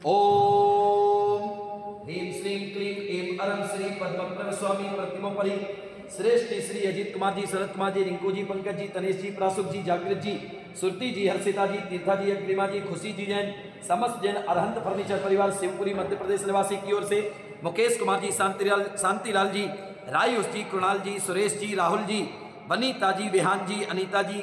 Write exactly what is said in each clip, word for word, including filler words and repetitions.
ओम ह्रीं श्रीं क्लीं ऐं अरं श्री पद्मप्रभ स्वामी प्रतिमोपरि श्रेष्ठ श्री अजीत कुमार जी, शरद कुमार जी, रिंकू जी, पंकज जी, तनेश जी, प्रासुक जी, जागृत जी, सुरती जी, हर्षिता जी, तीर्था जी, अग्रिमा जी, खुशी जी जैन, समस्त जैन अरहंत फर्नीचर परिवार शिवपुरी मध्य प्रदेश निवासी की ओर से मुकेश कुमार जी, शांतिलाल शांतिलाल जी, रायुष जी, कृणाल जी, सुरेश जी, राहुल जी, वनीता जी, विहान जी, अनीता जी,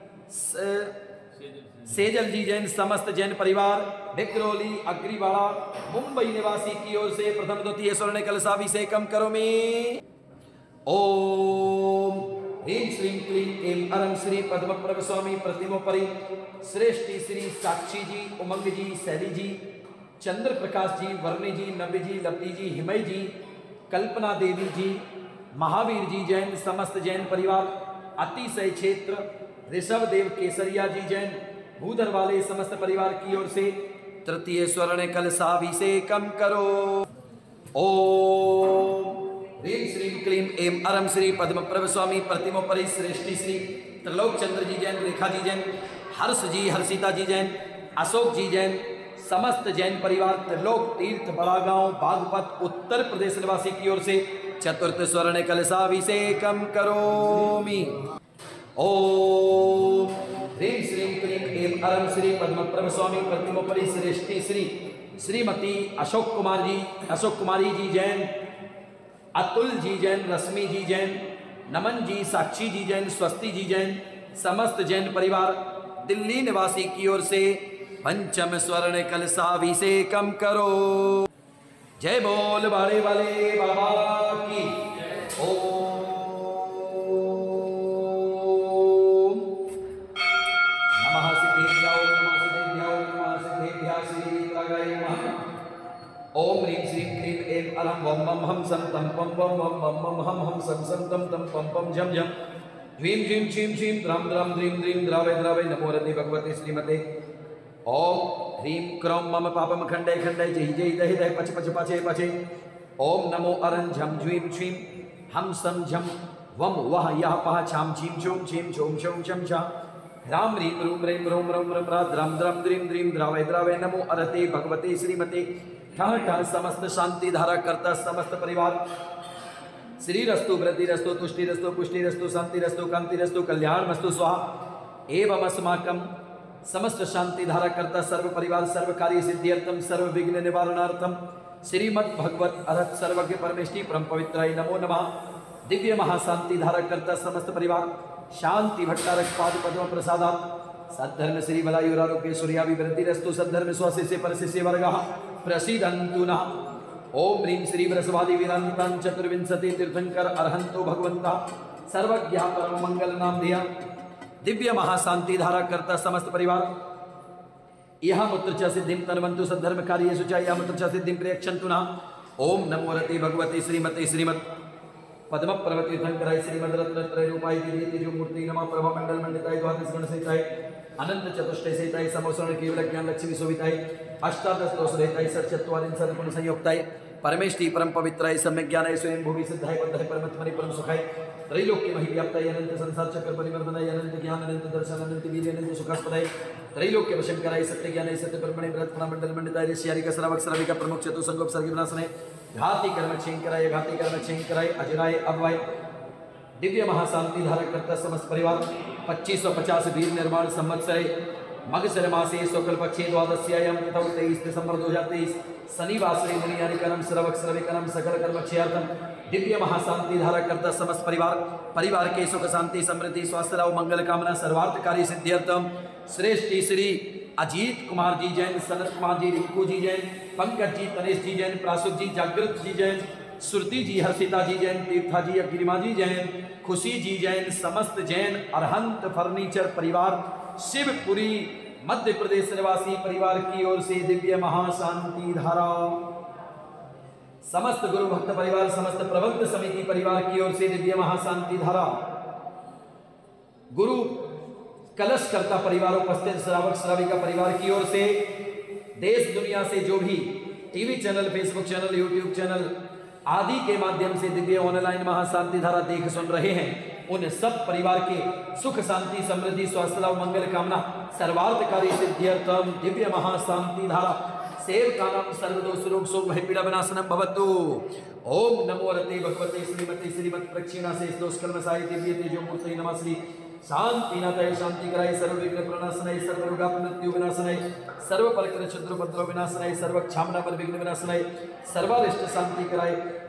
सेजल जी जैन, समस्त जैन परिवार बिकरोली अग्रीवाड़ा मुंबई निवासी की ओर से प्रथम द्वितीय स्वर्ण कलशाभिषेकम करोमि। ओम ह्रीं श्रीं क्लीं ऐं अरं श्री पद्मप्रभ स्वामी प्रतिमोपरि श्रेष्ठ श्री साक्षी जी, उमंग जी, शैली जी, चंद्र प्रकाश जी, वर्णी जी, नव्य जी, लवली जी, हिमय जी, कल्पना देवी जी, महावीर जी जैन, समस्त जैन परिवार अतिशय क्षेत्र ऋषभ देव केसरिया जी जैन, भूधर वाले समस्त परिवार की ओर से तृतीय स्वर्ण कलशाभिषेकम करो। ओम ह्रीं श्रीं क्लीं ऐं अरं श्री पद्मप्रभ स्वामी प्रतिमोपरि श्रेष्ठ श्री त्रिलोक चंद्र जी जैन, रेखा जी जैन, हर्ष जी, हर्षिता जी जैन, अशोक जी जैन, समस्त जैन परिवार त्रिलोक तीर्थ बड़ागांव बागपत उत्तर प्रदेश निवासी की ओर से चतुर्थ स्वर्ण कलशाभिषेकम करोमि। ओम ह्रीं श्रीं क्लीं ऐं अरं श्री पद्मप्रभ स्वामी प्रतिमोपरि श्रेष्ठ श्री श्रीमती अशोक कुमार जी, अशोक कुमारी जी जैन, अतुल जी जैन, रश्मि जी जैन, नमन जी, साक्षी जी जैन, स्वस्ति जी जैन, समस्त जैन परिवार दिल्ली निवासी की ओर से पंचम स्वर्ण कलशाभिषेकम करो। जय बोल बाड़े वाले बाबा की। ओम नमः सिद्धेभ्यो नमः सिद्धेभ्यो नमः सिद्धेभ्यः श्री विग्रहाय नमः। ओम ह्रीं श्रीं क्लीं ऐं अरं वं मं हं सं तं पं पं वं मं मं हं हं सं सं तं तं पं पं झं झं ह्रीं ह्रीं क्षीं क्षीं द्रां द्रां द्रीं द्रीं द्रावय द्रावय नमो रते भगवते श्रीमते। ओम ह्रीं क्रौं मम पापम खंडय खंडय जय जय दहि दहि पच पच पचे पचे। ओम नमो अरं झं झ्वीं क्षीं हम सं झं वम वह यह पह छाम छीं छूं छीं छूं छौं छं छा ह्रां ह्रीं रूं ह्रीं रूं रं रं रा द्रां द्रां द्रीं द्रीं द्रावय द्रावय नमो अरते भगवते श्रीमते। ठः ठः समस्त शांति धारा करता समस्त परिवार श्री रस्तु वृद्धि रस्तु तुष्टि रस्तु पुष्टि रस्तु शांति रस्तु कांति रस्तु कल्याण मस्तु स्वाहा एवं अस्माकं समस्त शांति धारा करता सर्व परिवार सर्व कार्य सिद्ध्यर्थम सर्व विघ्न निवारणार्थम श्रीमद् भगवत अरहत सर्वज्ञ परमेष्टि परम पवित्राय नमो नमः। दिव्य महाशांति धारा करता समस्त परिवार शांति भट्टारक पाद पद्म प्रसादात सद्धर्म श्री बलायुरारोग्य सूर्याभिवृद्धि रस्तु सद्धर्म स्वशिष्य परशिष्य वर्गः प्रसीदन्तु नः। ओम ह्रीं श्री वृषभादि वीरान्वितान् चतुर्विंशति तीर्थंकर अरहंतो भगवन्तः सर्वज्ञः परम मंगल नाम दिया। दिव्य महाशांति धारा करता समस्त परिवार यह मूत्र च सिद्धिं तन्वन्तु सद्धर्म कार्येषु च यह मूत्र च सिद्धिं प्रयच्छन्तु नः। ओम नमो रते भगवते श्रीमते श्रीमत् पद्म पर्वती तीर्थंकराय श्रीमद रत्नत्रय रूपाय दिव्य तेजो मूर्ति नमः प्रभा मंडल मंडिताय द्वादश गण सहिताय अनंत चतुष्टय सहिताय समोसरण केवल ज्ञान लक्ष्मी शोभिताय अष्टादश दोष रहिताय सच्चत्वारिंशत् गुण संयुक्ताय परमेष्टि परम पवित्राय सम्यक ज्ञानाय स्वयं भूमि सिद्धाय बद्धाय परमात्मनि परम सुखाय त्रैलोक्य महि व्याप्ताय अनंत संसार चक्र परिवर्तनाय अनंत ज्ञान अनंत दर्शन अनंत वीर्य अनंत सुखास्पदाय त्रैलोक्य वशंकराय सत्य ज्ञानाय सत्य परमणे ब्रह्मणा मंडल मंडिताय ऋषियारिका श्रावक श्राविका प्रमुख चतुसंगोप सर्गी विनाशनाय घाती कर्म क्षयंकराय घाती कर्म क्षयंकराय अजराय अभवाय दिव्य महाशांति धारा करता समस्त परिवार पच्चीस सौ पचास वीर निर्माण संवत्सरे मगसर मासे शुक्ल पक्षे द्वादश्यायाम तथा तेईस दिसंबर दो हजार तेईस शनिवार श्री मुनियानिकरम श्रवक श्रविकरम सकल कर्म क्षयार्थम दिव्य महाशांति धारा करता समस्त परिवार परिवार के सुख शांति समृद्धि स्वास्थ्य लाभ मंगल कामना सर्वार्थकारी सिद्ध्यर्थम श्रेष्ठ श्री अजीत कुमार जी जैन, सनत कुमार जी, रिंकू जी जैन, पंकज जी, तनेश जी जैन, प्रासुक जी, जागृत जी जैन, सुरती जी, हर्षिता जी जैन, तीर्था जी, अग्रिमा जी जैन, खुशी जी जैन, समस्त जैन अरहंत फर्नीचर परिवार शिवपुरी मध्य प्रदेश निवासी परिवार की ओर से दिव्य महाशांति धारा समस्त गुरु भक्त परिवार समस्त प्रबंध समिति परिवार की ओर से दिव्य महाशांति धारा गुरु कलश करता परिवार उपस्थित श्रावक श्राविका परिवार की ओर से देश दुनिया से जो भी TV channel Facebook channel YouTube channel आदि के माध्यम से दिव्य ऑनलाइन महाशांति धारा देख सुन रहे हैं उन सब परिवार के सुख शांति समृद्धि स्वास्थ्य लाभ मंगल कामना सर्वार्थकारी सिद्ध्यर्थम दिव्य महाशांति धारा सेवकानां सर्वदोष रोग शोक भय पीड़ा विनाशनम भवतु। ओम नमो रते भगवते श्रीमते श्रीमत् प्रक्षिणा से दोष कलमसाय दिव्य तेजो मूर्ति नमः श्री शांति नाथाय शांति कराय सर्व विघ्न प्रणाशनाय सर्व रोग मृत्यु विनाशनाय सर्व परकर शत्रु पत्र विनाशनाय सर्व क्षामना पर विघ्न विनाशनाय सर्वारिष्ट शांति कराय।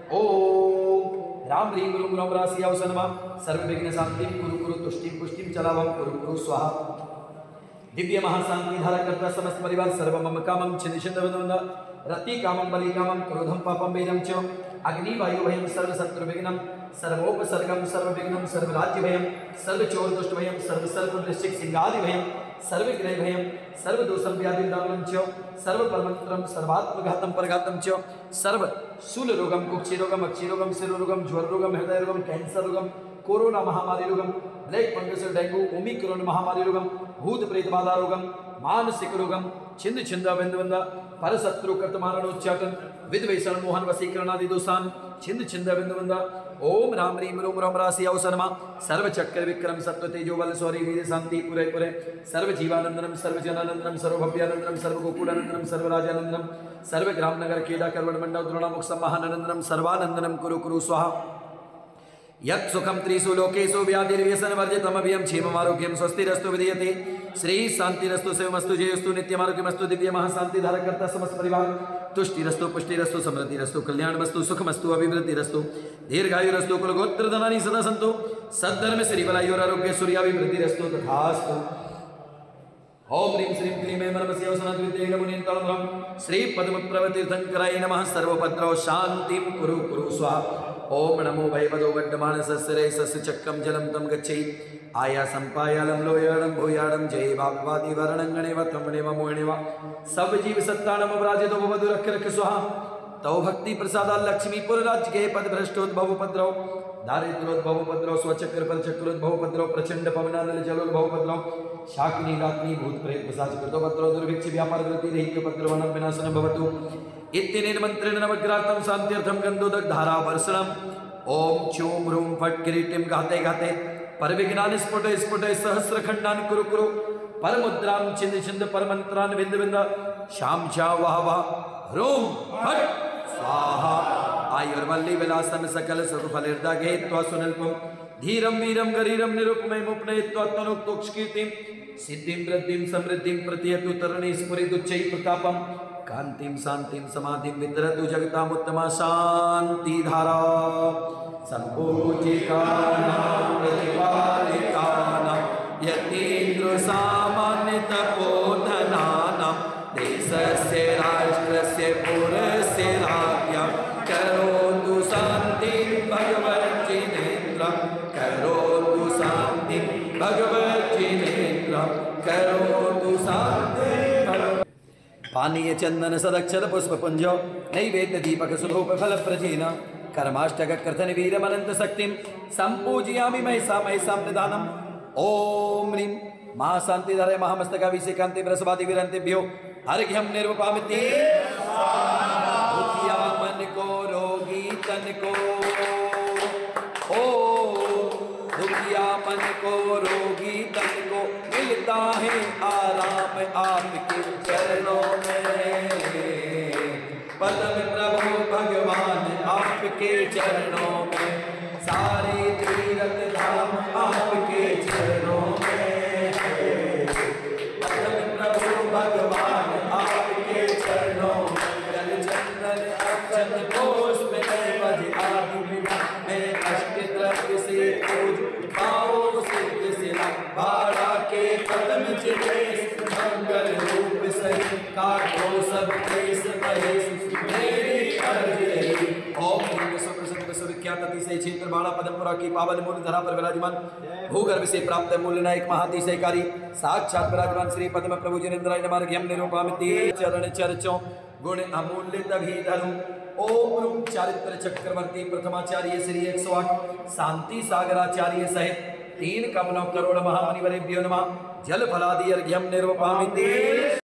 ओम राम ह्रीं गुरु राम राशि अवसनमा सर्व विघ्न शांति कुरु कुरु तुष्टि पुष्टि चलावम कुरु कुरु स्वाहा। दिव्य महाशांति धारा करता समस्त परिवार सर्व मम कामं छिन्न छिन्न वदवंद रति कामं बलि कामं क्रोधं पापं वेदं च अग्नि वायु भयं सर्व शत्रु विघ्नं सर्वोपसर्गं सर्व विघ्नं सर्व राज्य भयं सर्व चोर दुष्ट भयं सर्व सर्व वृश्चिक सिंहादि भयं सर्व ग्रह भयं सर्व दोषं व्याधि दारुणं च सर्व परमंत्रं सर्वात्मघातं परघातं च सर्व शूल रोगं कुक्षि रोगं अक्षि रोगं शिरो रोगं ज्वर रोगं हृदय रोगं कैंसर रोगं कोरोना महामारी रोगम ब्लैक फंगस डेंगू ओमिक्रॉन महामारी रोगम भूत प्रेत बाधा रोगम मानसिक रोगम छिंद छिंद बिंदवंद परशत्रु कर्तमारणोच्चाटन विद्वेषण मोहन वशीकरणादि दोषान छिंद छिंद बिंदवंद। ओम राम ह्रीं रोम राम राशि अवसरमा सर्व चक्र विक्रम सत्व तेजो बल सौरी वीर शांति पुरे पुरे सर्व जीवानंदनम सर्व जनानंदनम सर्व भव्यानंदनम सर्व गोकुलानंदनम सर्व राजानंदनम सर्व ग्राम नगर केदा करवण मंडल द्रोणामुख सम्मानंदनम सर्वानंदनम कुरु कुरु स्वाहा। यत् सुखम त्रिषु लोकेषु व्याधिर्व्यसनवर्जितमभियं क्षेममारोग्यं स्वस्तिरस्तु विधीयते श्री शांतिरस्तु शिवमस्तु जयस्तु नित्यमारोग्यमस्तु दिव्य महाशांति धारकर्ता समस्त परिवार तुष्टिरस्तु पुष्टिरस्तु समृद्धिरस्तु कल्याणमस्तु सुखमस्तु अभिवृद्धिरस्तु दीर्घायुरस्तु कुलगोत्र धनानि सदा सन्तु सद्धर्म श्रीबलायुरारोग्य सूर्याभिवृद्धिरस्तु तथास्तु। ओम ह्रीं श्रीं क्लीं ऐं नमः वसनाद्वितीय नमुनीन्तरं श्री पद्मप्रभतीर्थंकराय नमः सर्वपत्रौ शांतिं कुरु कुरु स्वाहा। ओम नमो भयपदो गड्डमानसस्सरे सस्य चक्रं जलं तं गच्छै आयासं पायालं लोयाडं भूयाडं जय भागवादी वरणंगणेव तमणेव मोहणेव सब जीव सत्तानम अपराजितो भवतु रख रख स्वाहा। तौ भक्ति प्रसादा लक्ष्मीपुर राज्य के पद भ्रष्टोद्भव उपद्रव दारिद्रोद्भव उपद्रव स्वचक्र पर चक्रोद्भव उपद्रव प्रचंड पवनानल जलोद्भव उपद्रव शाकिनी रात्रि भूत प्रेत पिशाच कृतोपद्रव दुर्भिक्ष व्यापार वृत्ति रहित उपद्रवणं विनाशनं भवतु। इत्यनेन मंत्रेण नवग्रातं शान्त्यर्थं गन्धोदक धारा वर्षणम्। ओम चूं रूं फट् किरीटिं घाते घाते परविघ्नानि स्फुट स्फुट सहस्रखण्डानि कुरु कुरु परमुद्रां छिन्द छिन्द परमन्त्रान् बिंद बिंद शाम चा वाह वाह रूं फट् स्वाहा। आयुर्वल्ली विलासं सकल सुखफलैर्दाघे त्वा सुनिल्पं धीरं वीरं गरीरं निरुपमयमुपनयित्वा तनुक्तोक्ष्कीर्तिं सिद्धिं वृद्धिं समृद्धिं प्रतीयतु तरुणी स्फुरिदुच्चैः प्रतापं कांतिं शांतिं समाधिं वितरतु जगतामुत्तमा शान्तिधारा। सम्पूजिकानां प्रतिपालिकानां यतीन्द्र सामान्य तपोधनानां देशस्य राष्ट्रस्य पुरस्य राज्ञां करोतु शान्तिं भगवज्जिनेन्द्र करोतु शान्तिं भगवज्जिनेन्द्र करोतु शान्तिं। पानीय चंदन सदक्षर पुष्प पुंज नैवेद्य दीपक सुधूप फल प्रचीन कर्माष्टक कीर्तन वीरमनंत शक्तिं संपूजयामि महिषा महिषां निधानम्। ओम ह्रीं महाशांतिधारे महामस्तकाभिषेकान्ते बृहस्पति विरन्तेभ्यो अर्घ्यं निर्वपामिति। दुखिया मन को रोगी तन को ओ दुखिया मन को रोगी तन को मिलता है आराम आपके चरणों में। पद्म प्रभु भगवान आपके चरणों में सारे तीर्थ धाम आपके चरणों में। पद्म प्रभु भगवान आपके चरणों में जल चंदन अक्षत पुष्प नैवेद्य आदि में अष्ट द्रव्य से पूज पाओ सिद्ध सिला बाड़ा के कदम चिरेश मंगल रूप सही काटो सब देश महेश मेरी अर्जी। ओम विश्व प्रसिद्ध विश्वविख्यात अतिशय क्षेत्र बाड़ा पदमपुरा की पावन मूल धरा पर विराजमान भूगर्भ से प्राप्त मूल नायक महातिशयकारी साक्षात विराजमान श्री पद्म प्रभु जिनेन्द्राय नमः अर्घ्यं निरूपयामि। चरण चर्चों गुण अमूल्य तभी धरू। ओम रूम चारित्र चक्रवर्ती प्रथमाचार्य श्री एक सौ आठ शांति सागराचार्य सहित तीन कमलों करोड़ महामुनिवरेभ्यो नमः। जल फलादि अर्घ्यं निरूपयामि।